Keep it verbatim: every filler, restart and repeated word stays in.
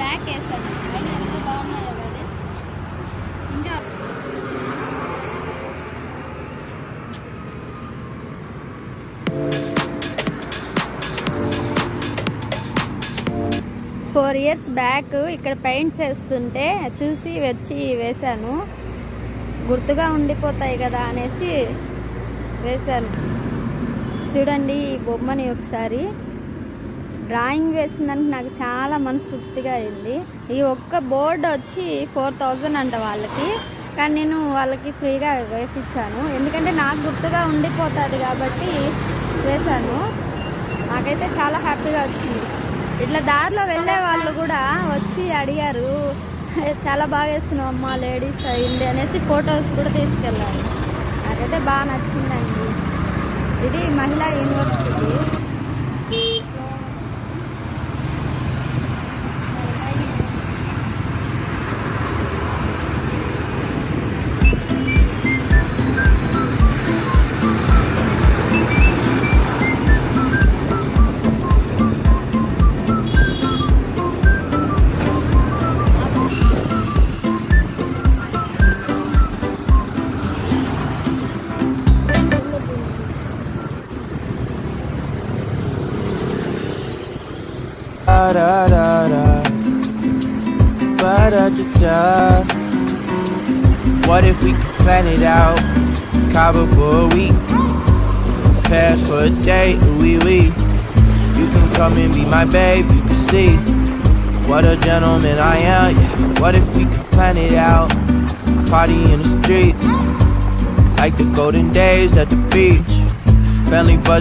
Back వేసాను అయినా ఎంత బాగున్నాయో కదా. ఇంకా ఫోర్ ఇయర్స్ బ్యాక్ ఇక్కడ పెయింట్స్ వేస్తుంటే చూసి వచ్చి వేశాను. గుర్తుగా ఉండిపోతాయి కదా అనేసి వేశాను. చూడండి ఈ బొమ్మని ఒకసారి. డ్రాయింగ్ వేసిందంటే నాకు చాలా మనస్ఫూర్తిగా అయింది. ఈ ఒక్క బోర్డు వచ్చి ఫోర్ థౌజండ్ అంట వాళ్ళకి, కానీ నేను వాళ్ళకి ఫ్రీగా వేసిచ్చాను. ఎందుకంటే నాకు గుర్తుగా ఉండిపోతుంది కాబట్టి వేశాను. నాకైతే చాలా హ్యాపీగా వచ్చింది. ఇట్లా దారిలో వెళ్ళే వాళ్ళు కూడా వచ్చి అడిగారు, చాలా బాగా వేస్తున్నావు అమ్మ లేడీస్ అయింది అనేసి ఫొటోస్ కూడా తీసుకెళ్ళారు. నాకైతే బాగా నచ్చిందండి. ఇది మహిళా university. Da da da, ba da da da. What if we could plan it out? Cabo for a week, Paris for a day, oui oui. You can come and be my babe, you can see what a gentleman I am. Yeah. What if we could plan it out? Party in the streets, like the golden days at the beach. Family buzz.